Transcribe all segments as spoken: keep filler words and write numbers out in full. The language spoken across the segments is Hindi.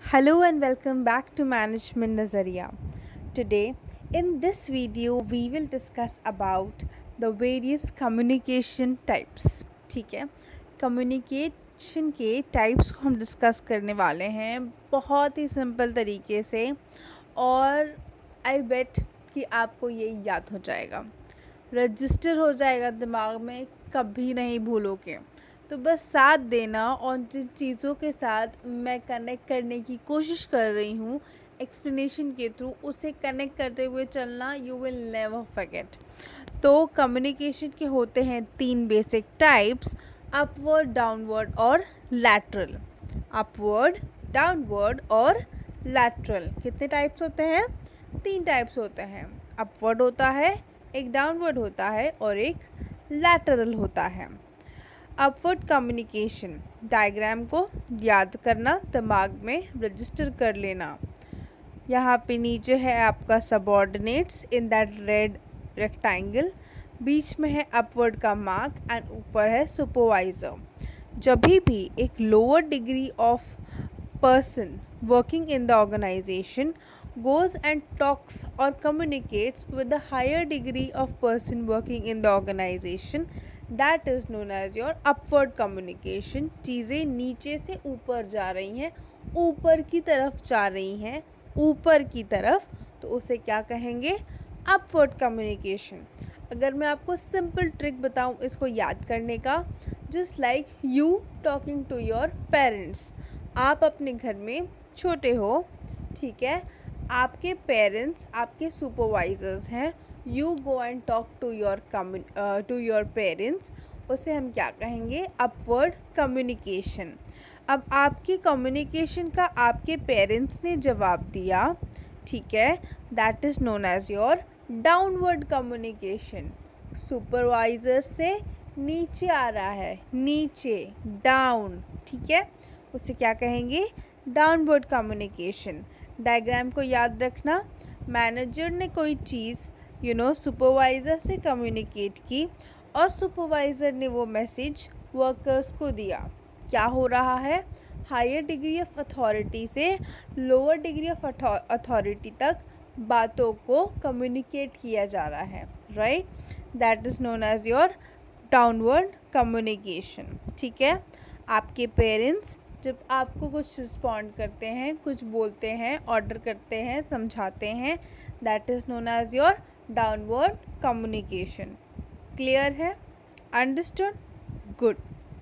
Hello and welcome back to Management Nazariya. Today, in this video, we will discuss about the various communication types. ठीक है, कम्युनिकेशन के टाइप्स को हम डिस्कस करने वाले हैं बहुत ही सिंपल तरीके से और आई बेट कि आपको ये याद हो जाएगा, रजिस्टर हो जाएगा दिमाग में, कभी नहीं भूलोगे। तो बस साथ देना और जिन चीज़ों के साथ मैं कनेक्ट करने की कोशिश कर रही हूँ एक्सप्लेनेशन के थ्रू, उसे कनेक्ट करते हुए चलना, यू विल नेवर फॉरगेट। तो कम्युनिकेशन के होते हैं तीन बेसिक टाइप्स, अपवर्ड, डाउनवर्ड और लैटरल। अपवर्ड, डाउनवर्ड और लैटरल। कितने टाइप्स होते हैं? तीन टाइप्स होते हैं। अपवर्ड होता है, एक डाउनवर्ड होता है और एक लैटरल होता है। अपवर्ड कम्युनिकेशन डायग्राम को याद करना, दिमाग में रजिस्टर कर लेना। यहाँ पे नीचे है आपका subordinates in that red rectangle, बीच में है अपवर्ड का मार्क एंड ऊपर है सुपरवाइज़र। जब भी एक lower degree of person working in the organization goes and talks or communicates with the higher degree of person working in the organization, that is known as your upward communication। चीज़ें नीचे से ऊपर जा रही हैं, ऊपर की तरफ जा रही हैं, ऊपर की तरफ, तो उसे क्या कहेंगे? Upward communication. अगर मैं आपको सिंपल ट्रिक बताऊं इसको याद करने का, just like you talking to your parents. आप अपने घर में छोटे हो, ठीक है, आपके पेरेंट्स आपके सुपरवाइजर्स हैं, you go and talk to your to your parents, उसे हम क्या कहेंगे? Upward communication. अब आपकी कम्युनिकेशन का आपके पेरेंट्स ने जवाब दिया, ठीक है, that is known as your downward communication. Supervisor से नीचे आ रहा है, नीचे, डाउन, ठीक है, उसे क्या कहेंगे? Downward communication. डायग्राम को याद रखना, मैनेजर ने कोई चीज़ यू नो सुपरवाइज़र से कम्युनिकेट की और सुपरवाइज़र ने वो मैसेज वर्कर्स को दिया। क्या हो रहा है? हायर डिग्री ऑफ अथॉरिटी से लोअर डिग्री ऑफ अथॉरिटी तक बातों को कम्युनिकेट किया जा रहा है, right? That is known as your downward communication. ठीक है, आपके पेरेंट्स जब आपको कुछ रिस्पॉन्ड करते हैं, कुछ बोलते हैं, ऑर्डर करते हैं, समझाते हैं, that is known as your downward communication. Clear है? Understood? Good.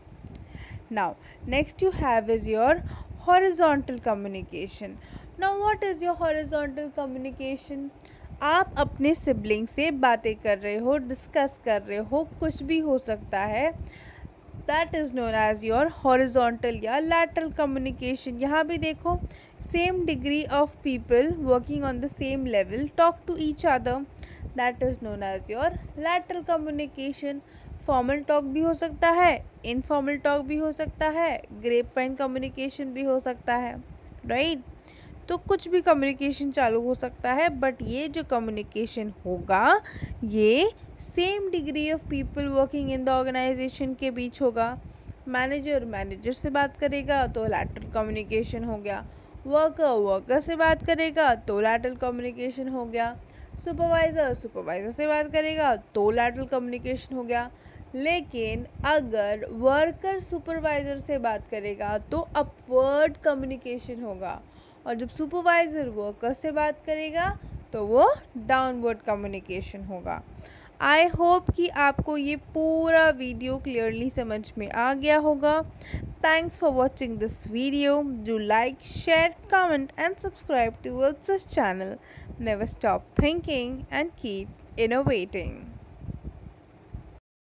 Now next you have is your horizontal communication. Now what is your horizontal communication? आप अपने सिबलिंग से बातें कर रहे हो, डिस्कस कर रहे हो, कुछ भी हो सकता है, that is known as your horizontal या लैटरल कम्युनिकेशन। यहाँ भी देखो, same degree of people working on the same level talk to each other, that is known as your lateral communication. Formal talk भी हो सकता है, इनफॉर्मल टॉक भी हो सकता है, ग्रेप वाइन कम्युनिकेशन भी हो सकता है, राइट? तो कुछ भी कम्युनिकेशन चालू हो सकता है, बट ये जो कम्युनिकेशन होगा ये same degree of people working in the organisation के बीच होगा। मैनेजर मैनेजर से बात करेगा तो लैटरल कम्युनिकेशन हो गया, वर्कर वर्कर से बात करेगा तो लैटरल कम्युनिकेशन हो गया, सुपरवाइज़र सुपरवाइज़र से बात करेगा तो लैटरल कम्युनिकेशन हो गया। लेकिन अगर वर्कर सुपरवाइज़र से बात करेगा तो अपवर्ड कम्युनिकेशन होगा, और जब सुपरवाइज़र वर्कर से बात करेगा तो वो डाउनवर्ड कम्युनिकेशन होगा। आई होप कि आपको ये पूरा वीडियो क्लियरली समझ में आ गया होगा। Thanks for watching this video. Do like, share, comment and subscribe towards this channel. Never stop thinking and keep innovating.